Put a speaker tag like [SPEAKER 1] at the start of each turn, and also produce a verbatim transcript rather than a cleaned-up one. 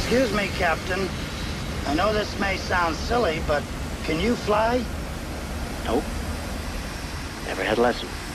[SPEAKER 1] Excuse me, Captain. I know this may sound silly, but can you fly?
[SPEAKER 2] Nope. Never had a lesson.